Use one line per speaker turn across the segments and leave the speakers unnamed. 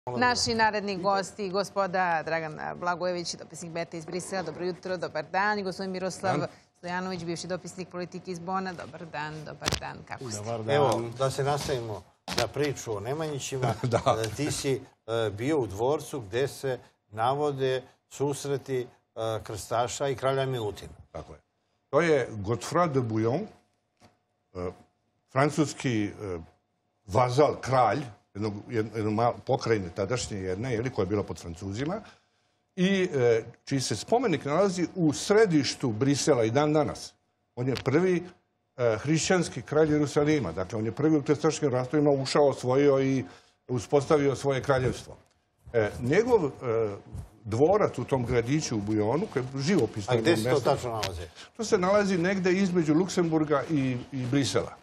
Naši naredni gosti, gospoda Dragan Blagojević, dopisnik Beta iz Brisela. Dobro jutro, dobar dan. I gospodin Miroslav Stojanović, bivši dopisnik politike iz Bona. Dobar dan, kako ste?
Evo, da se nastavimo na priču o Nemanjićima. Ti si bio u dvorcu gde se navode susreti krstaša i kralja Milutina.
Tako je. To je Godefroy de Bouillon, francuski vazal, kralj, jedne pokrajine tadašnje jedne, koja je bila pod Francuzima, i čiji se spomenik nalazi u središtu Brisela i dan danas. On je prvi hrišćanski kralj Jerusalima. Dakle, on je prvi u krstaškim ratovima ušao, osvojio i uspostavio svoje kraljevstvo. Njegov dvorac u tom gradiću u Bujonu, koji je živopisno...
A gde se to tačno nalazi?
To se nalazi negde između Luksemburga i Brisela.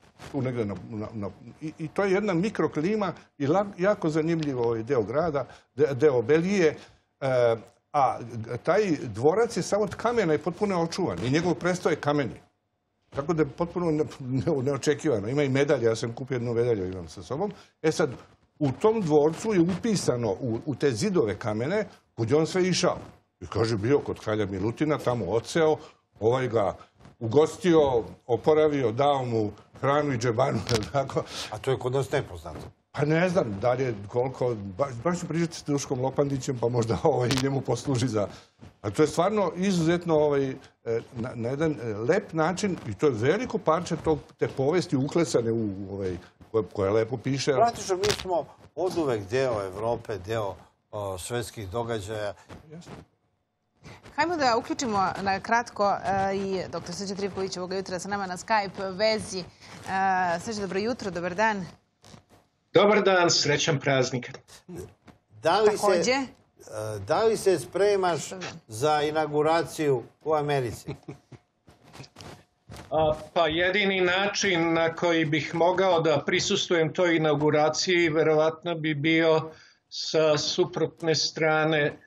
I to je jedna mikroklima i jako zanimljivo deo grada, deo Belije. A taj dvorac je samo od kamena i potpuno očuvan. I njegov presto je kameni. Tako da je potpuno neočekivano. Ima i medalje, ja sam kupio jednu medalju, imam sa sobom. Sad, u tom dvorcu je upisano u te zidove kamene kud je on sve išao. I kaže, bio kod kralja Milutina, tamo odseo, ovaj ga ugostio, oporavio, dao mu hranu i džebanu.
A to je kod nas nepoznato.
Pa ne znam da li je koliko... Baš ću pričati s Duškom Lopandićem, pa možda i njemu posluži za... A to je stvarno izuzetno na jedan lep način, i to je veliko parče te povesti uklesane koje lepo piše.
Praktično, mi smo oduvek deo Evrope, deo svetskih događaja.
Hajmo da uključimo na kratko i dr. Srđan Trivković ovoga jutra sa nama na Skype vezi. Srđan, dobro jutro, dobar dan.
Dobar dan, srećan praznik.
Takođe.
Da li se spremaš za inauguraciju u Americi?
Pa jedini način na koji bih mogao da prisustvujem toj inauguraciji verovatno bi bio sa suprotne strane,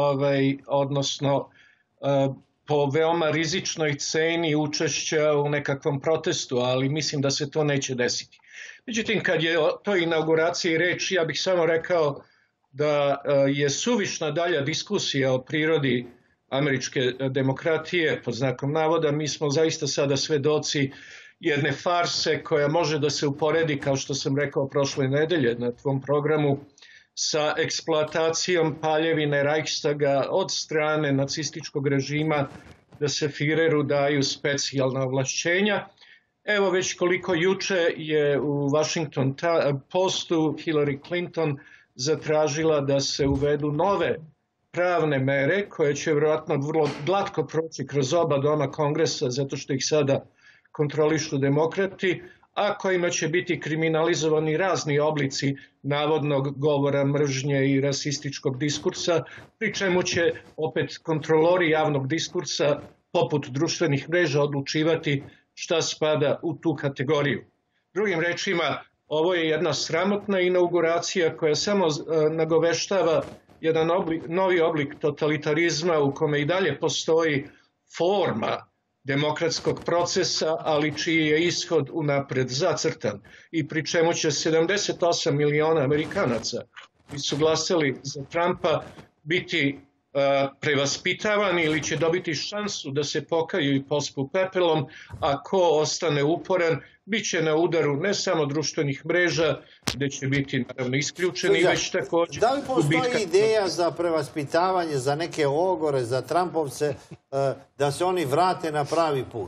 odnosno po veoma rizičnoj ceni učešća u nekakvom protestu, ali mislim da se to neće desiti. Međutim, kad je o toj inauguraciji reč, ja bih samo rekao da je suvišna dalja diskusija o prirodi američke demokratije, pod znakom navoda. Mi smo zaista sada svedoci jedne farse koja može da se uporedi, kao što sam rekao prošle nedelje na tvom programu, sa eksploatacijom paljevine Reichstaga od strane nacističkog režima da se Führeru daju specijalna ovlašćenja. Evo već koliko juče je u Washington Postu Hillary Clinton zatražila da se uvedu nove pravne mere koje će vjerojatno vrlo glatko proći kroz oba doma Kongresa zato što ih sada kontrolišu demokrati, a kojima će biti kriminalizovani razni oblici navodnog govora mržnje i rasističkog diskursa, pri čemu će opet kontrolori javnog diskursa poput društvenih mreža odlučivati šta spada u tu kategoriju. Drugim rečima, ovo je jedna sramotna inauguracija koja samo nagoveštava jedan novi oblik totalitarizma u kome i dalje postoji forma demokratskog procesa, ali čiji je ishod unapred zacrtan i pri čemu će 78 miliona Amerikanaca koji su glasali za Trumpa biti prevaspitavani ili će dobiti šansu da se pokaju i pospu pepelom, a ko ostane uporan bit će na udaru ne samo društvenih mreža, gde će biti naravno isključeni, već također...
Da li postoji ideja za prevaspitavanje, za neke logore, za Trumpovce, da se oni vrate na pravi put?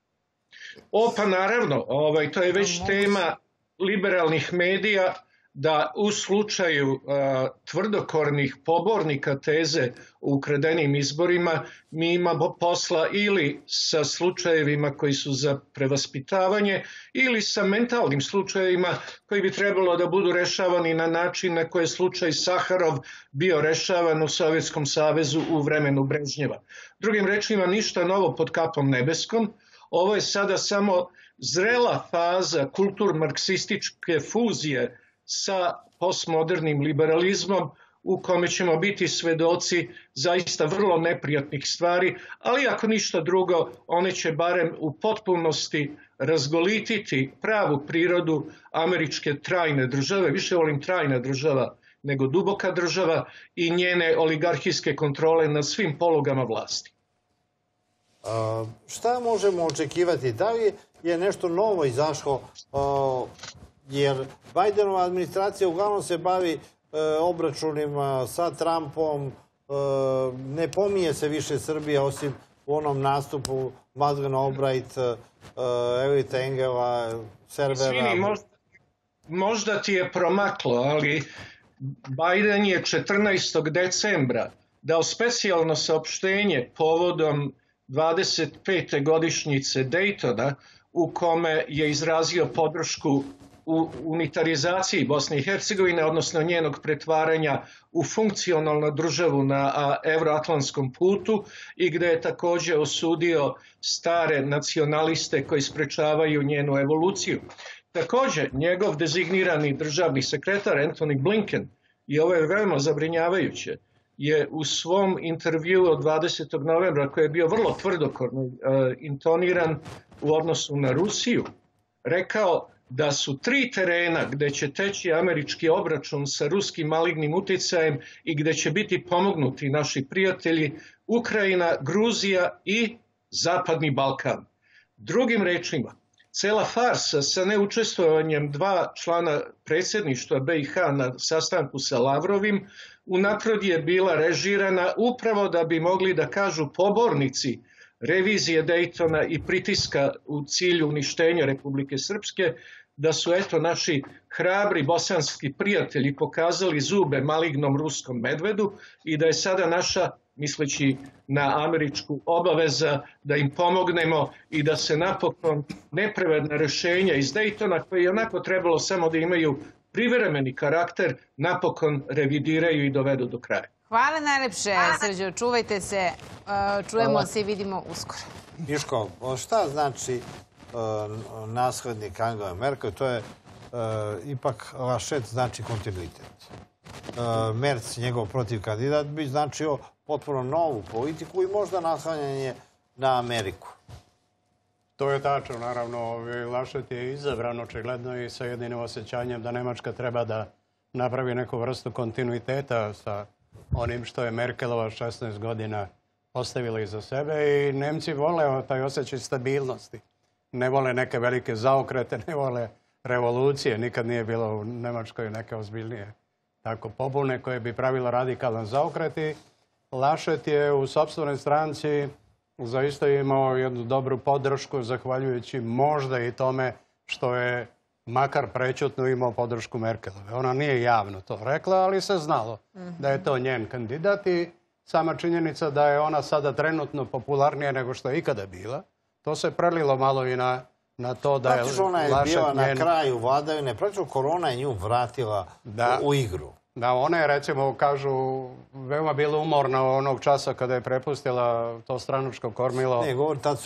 Pa naravno, to je već tema liberalnih medija, da u slučaju tvrdokornih pobornika teze u ukradenim izborima mi imamo posla ili sa slučajevima koji su za prevaspitavanje ili sa mentalnim slučajevima koji bi trebalo da budu rešavani na način na koji je slučaj Saharov bio rešavan u Sovjetskom savezu u vremenu Brežnjeva. Drugim rečima, ništa novo pod kapom nebeskom. Ovo je sada samo zrela faza kulturmarksističke fuzije sa postmodernim liberalizmom u kome ćemo biti svedoci zaista vrlo neprijatnih stvari, ali ako ništa drugo, one će barem u potpunosti razgolititi pravu prirodu američke trajne države. Više volim trajna država nego duboka država i njene oligarhijske kontrole na svim polugama vlasti.
Šta možemo očekivati? Da li je nešto novo izašlo? Jer Bajdenova administracija uglavnom se bavi obračunima sa Trumpom, ne pominje se više Srbija osim u onom nastupu Madeleine Albright, Elita Engela, Servera.
Izvini, možda ti je promaklo, ali Biden je 14. decembra dao specijalno saopštenje povodom 25. godišnjice Daytona u kome je izrazio podršku u unitarizaciji Bosne i Hercegovine, odnosno njenog pretvaranja u funkcionalnu državu na evroatlantskom putu i gde je također osudio stare nacionaliste koji sprečavaju njenu evoluciju. Također, njegov dezignirani državni sekretar Antony Blinken, i ovo je veoma zabrinjavajuće, je u svom intervjuu od 20. novembra, koji je bio vrlo tvrdokorno intoniran u odnosu na Rusiju, rekao da su 3 terena gde će teći američki obračun sa ruskim malignim uticajem i gde će biti pomognuti naši prijatelji Ukrajina, Gruzija i Zapadni Balkan. Drugim rečima, cela farsa sa neučestvovanjem 2 člana predsjedništva BiH na sastanku sa Lavrovim unapred je bila režirana upravo da bi mogli da kažu pobornici revizije Daytona i pritiska u cilju uništenja Republike Srpske, da su eto naši hrabri bosanski prijatelji pokazali zube malignom ruskom medvedu i da je sada naša, misleći na američku, obaveza da im pomognemo i da se napokon nepravedna rješenja iz Daytona, koje je onako trebalo samo da imaju privremeni karakter, napokon revidiraju i dovedu do kraja.
Hvala najlepše, Srđo. Čuvajte se. Čujemo se i vidimo uskoro.
Miško, šta znači naslednik Angela Merkel? To je ipak Laschet, znači kontinuitet. Merz, njegov protiv kandidat, bi značio potpuno novu politiku i možda naslanjanje na Ameriku.
To je tačno, naravno. Laschet je izabran očigledno i sa jedinim osjećanjem da Nemačka treba da napravi neku vrstu kontinuiteta sa onim što je Merkelova 16 godina ostavila iza sebe i Nemci vole taj osjećaj stabilnosti. Ne vole neke velike zaokrete, ne vole revolucije. Nikad nije bilo u Nemačkoj neke ozbiljnije tako pobune koje bi pravila radikalan zaokret i Laschet je u sopstvenoj stranci zaista imao jednu dobru podršku zahvaljujući možda i tome što je makar prećutno imao podršku Merkelove. Ona nije javno to rekla, ali se znalo da je to njen kandidat i sama činjenica da je ona sada trenutno popularnija nego što je ikada bila, to se prelilo malo i na to da je
Laschet ona je bila na kraju vladavine, praktično korona je nju vratila u igru.
Da, ona je, recimo, kažu, veoma bila umorna onog časa kada je prepustila to stranačko kormilo.
Ne, govori, tad su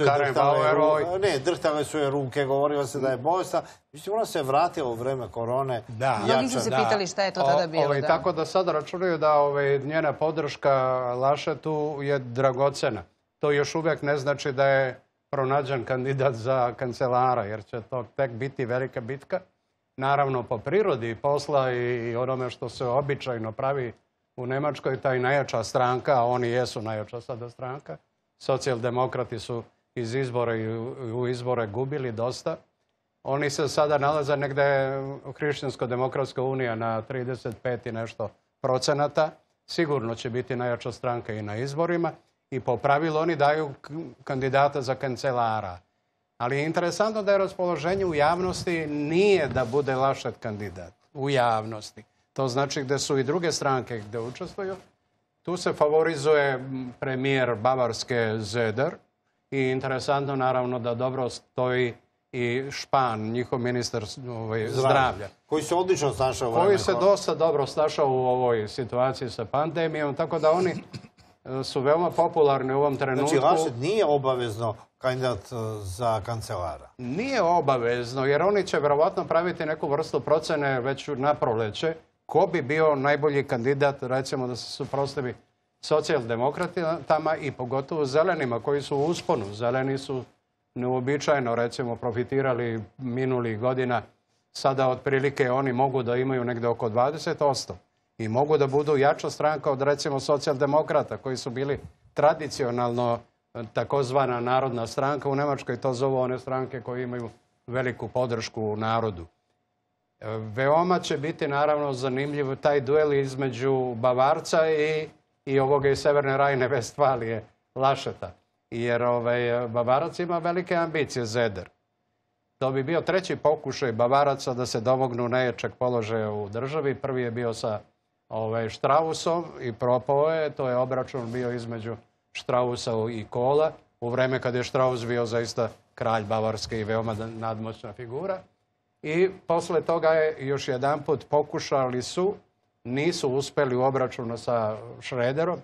je drhtale su je ruke, govorilo se da je bolesna. Mislim, ona se vratila u vreme korone.
Mnogi su se pitali šta je to tada bilo.
Tako da sada računaju da njena podrška Laschetu je dragocena. To još uvijek ne znači da je pronađen kandidat za kancelara, jer će to tek biti velika bitka. Naravno, po prirodi posla i onome što se običajno pravi u Nemačkoj, taj najjača stranka, a oni jesu najjača sada stranka, socijaldemokrati su iz izbora i u izbore gubili dosta. Oni se sada nalaze negde Hrišćansko-demokratska unija na 35 i nešto procenata. Sigurno će biti najjača stranka i na izborima i po pravilu oni daju kandidata za kancelara. Ali je interesantno da je raspoloženje u javnosti nije da bude Laschet kandidat u javnosti. To znači gde su i druge stranke gde učestvuju. Tu se favorizuje premijer Bavarske Zeder i interesantno naravno da dobro stoji i Špan, njihov ministar zdravlja.
Koji se odlično snašao u vreme.
Koji se dosta dobro snašao u ovoj situaciji sa pandemijom, tako da oni su veoma popularni u ovom trenutku.
Znači, Laschet nije obavezno kandidat za kancelara?
Nije obavezno, jer oni će verovatno praviti neku vrstu procene već na proleće. Ko bi bio najbolji kandidat, recimo da se suprotstavi socijaldemokratama i pogotovo zelenima koji su u usponu. Zeleni su neuobičajeno, recimo, profitirali minulih godina. Sada otprilike oni mogu da imaju negde oko 20%. i mogu da budu jača stranka od recimo socijaldemokrata koji su bili tradicionalno takozvana narodna stranka. U Nemačkoj to zovu one stranke koje imaju veliku podršku u narodu. Veoma će biti naravno zanimljiv taj duel između Bavarca i ovoga iz Severne Rajne-Vestfalije, Lascheta. Jer Bavarac ima velike ambicije, Zeder. To bi bio treći pokušaj Bavaraca da se domognu najjačeg položaja u državi. Prvi je bio sa Strausom i propao je. To je obračun bio između Strausa i Kohla u vreme kad je Strauss bio zaista kralj Bavarske i veoma nadmoćna figura. I posle toga je još jedanput pokušali nisu uspeli u obračunu sa Schröderom.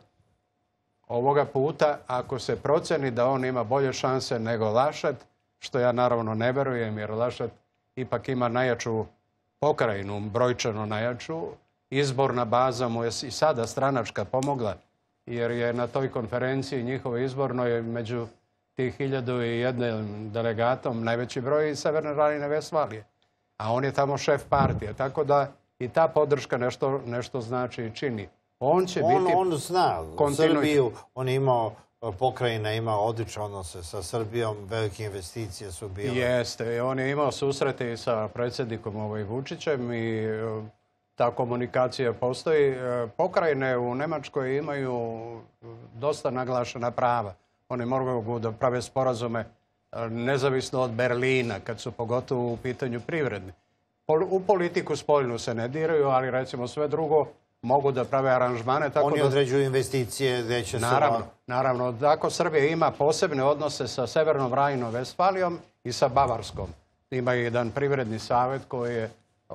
Ovoga puta, ako se proceni da on ima bolje šanse nego Laschet, što ja naravno ne verujem, jer Laschet ipak ima najjaču pokrajinu, brojčano najjaču, izborna baza mu je i sada stranačka pomogla, jer je na toj konferenciji njihovoj izbornoj među tih 1001 delegatom najveći broj iz Severne Rajne-Vestfalije. A on je tamo šef partije, tako da i ta podrška nešto znači i čini. On
zna Srbiju, on je imao pokrajina, imao odlične odnose sa Srbijom, velike investicije su bile.
Jeste, on je imao susrete i sa predsjednikom Vučićem i ta komunikacija postoji. Pokrajine u Nemačkoj imaju dosta naglašena prava. Oni mogu da prave sporazume nezavisno od Berlina, kad su pogotovo u pitanju privredni. U politiku spoljnu se ne diraju, ali recimo sve drugo mogu da prave aranžmane.
Oni određuju investicije gdje će se...
Naravno. Tako Srbija ima posebne odnose sa Severnom Rajnom-Vestfalijom i sa Bavarskom. Ima jedan privredni savjet koji je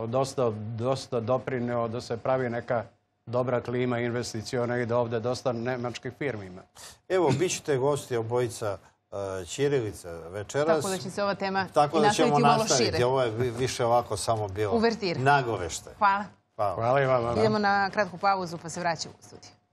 dosta doprineo da se pravi neka dobra klima investiciona i da ovdje dosta nemačkih firmi ima.
Evo, bit ćete gosti obojica ćirilice večeras.
Tako da će se ova tema
tako
i nastaviti malo šire.
Ovo je više ovako samo bilo nagovešte.
Hvala.
Hvala i vama.
Idemo na kratku pauzu pa se vraćamo u studiju.